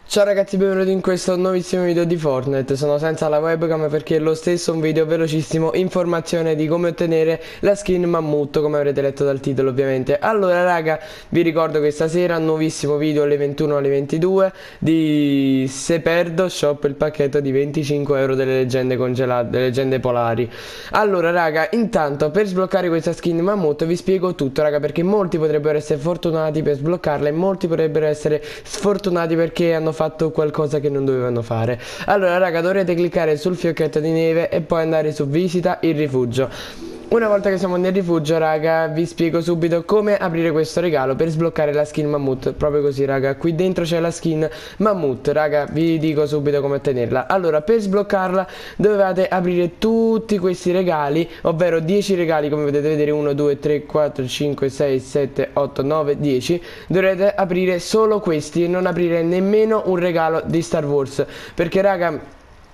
Ciao ragazzi, benvenuti in questo nuovissimo video di Fortnite. Sono senza la webcam perché è lo stesso un video velocissimo, informazione di come ottenere la skin Mammut, come avrete letto dal titolo ovviamente. Allora raga, vi ricordo che stasera nuovissimo video alle 21 alle 22 di Se perdo shop, il pacchetto di 25 euro delle leggende congelate, delle leggende polari. Allora raga, intanto per sbloccare questa skin Mammut vi spiego tutto raga, perché molti potrebbero essere fortunati per sbloccarla e molti potrebbero essere sfortunati perché hanno fatto qualcosa che non dovevano fare. Allora raga, dovrete cliccare sul fiocchetto di neve e poi andare su visita il rifugio. Una volta che siamo nel rifugio raga, vi spiego subito come aprire questo regalo per sbloccare la skin Mammut. Proprio così raga, qui dentro c'è la skin Mammut raga, vi dico subito come ottenerla. Allora, per sbloccarla dovete aprire tutti questi regali, ovvero 10 regali, come potete vedere, 1 2 3 4 5 6 7 8 9 10. Dovrete aprire solo questi e non aprire nemmeno un regalo di Star Wars, perché raga,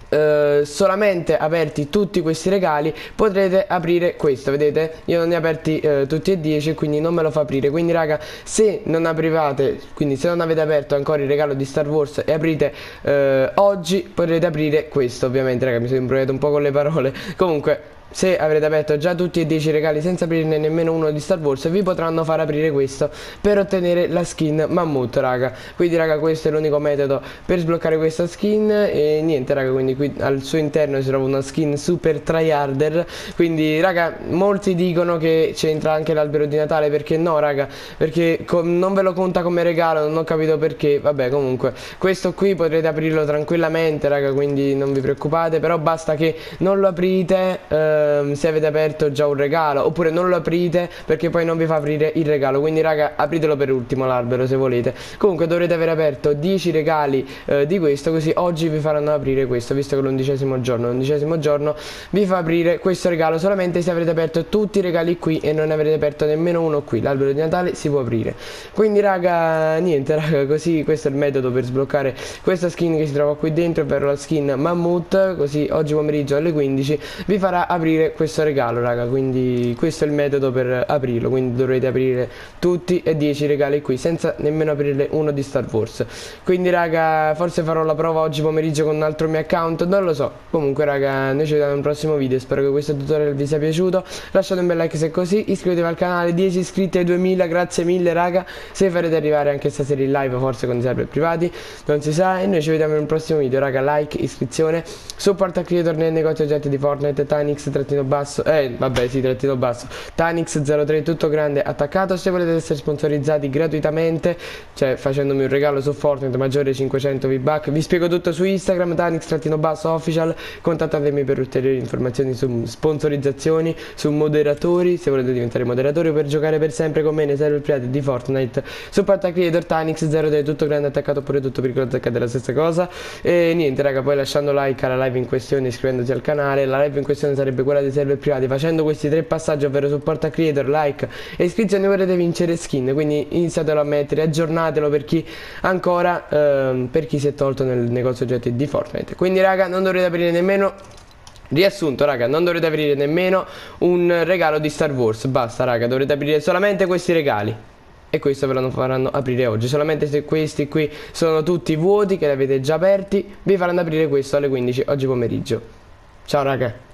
solamente aperti tutti questi regali potrete aprire questo. Vedete, io non ne ho aperti tutti e 10, quindi non me lo fa aprire. Quindi raga, se non aprivate, quindi se non avete aperto ancora il regalo di Star Wars e aprite oggi, potrete aprire questo. Ovviamente raga, mi sono imbrogliato un po' con le parole. Comunque, se avrete aperto già tutti e 10 regali senza aprirne nemmeno uno di Star Wars, vi potranno far aprire questo per ottenere la skin Mammut raga. Quindi raga, questo è l'unico metodo per sbloccare questa skin. E niente raga, quindi qui al suo interno si trova una skin super tryharder. Quindi raga, molti dicono che c'entra anche l'albero di Natale. Perché no raga? Perché non ve lo conta come regalo, non ho capito perché. Vabbè, comunque questo qui potrete aprirlo tranquillamente raga, quindi non vi preoccupate. Però basta che non lo aprite se avete aperto già un regalo, oppure non lo aprite perché poi non vi fa aprire il regalo. Quindi raga, apritelo per ultimo l'albero se volete. Comunque dovrete aver aperto 10 regali di questo, così oggi vi faranno aprire questo, visto che l'undicesimo giorno vi fa aprire questo regalo solamente se avrete aperto tutti i regali qui e non avrete aperto nemmeno uno qui. L'albero di Natale si può aprire. Quindi raga, niente raga, così questo è il metodo per sbloccare questa skin che si trova qui dentro, ovvero la skin Mammut. Così oggi pomeriggio alle 15 vi farà aprire questo regalo raga, quindi questo è il metodo per aprirlo. Quindi dovrete aprire tutti e 10 regali qui senza nemmeno aprirne uno di Star Wars. Quindi raga, forse farò la prova oggi pomeriggio con un altro mio account, non lo so. Comunque raga, noi ci vediamo in un prossimo video, spero che questo tutorial vi sia piaciuto. Lasciate un bel like se è così, iscrivetevi al canale, 10 iscritti ai 2000, grazie mille raga. Se farete arrivare anche stasera in live, forse con i server privati, non si sa. E noi ci vediamo in un prossimo video raga, like, iscrizione, supporta creator nel negozio oggetti di Fortnite, Tanix trattino basso, vabbè sì, trattino basso, Tanix03 tutto grande attaccato. Se volete essere sponsorizzati gratuitamente, cioè facendomi un regalo su Fortnite maggiore 500 V-Buck, vi spiego tutto su Instagram, Tanix trattino basso official. Contattatemi per ulteriori informazioni su sponsorizzazioni, su moderatori, se volete diventare moderatori o per giocare per sempre con me nei server privati di Fortnite. Supporta creator Tanix03 tutto grande attaccato, oppure tutto piccolo attaccato, è la stessa cosa. E niente raga, poi lasciando like alla live in questione, iscrivendosi al canale. La live in questione sarebbe quella dei server privati. Facendo questi tre passaggi, ovvero supporta creator, like e iscrizione, vorrete vincere skin. Quindi iniziatelo a mettere, aggiornatelo per chi ancora per chi si è tolto nel negozio oggetti di Fortnite. Quindi raga, non dovrete aprire nemmeno, riassunto raga, non dovrete aprire nemmeno un regalo di Star Wars. Basta raga, dovrete aprire solamente questi regali e questo ve lo faranno aprire oggi. Solamente se questi qui sono tutti vuoti, che li avete già aperti, vi faranno aprire questo alle 15 oggi pomeriggio. Ciao raga.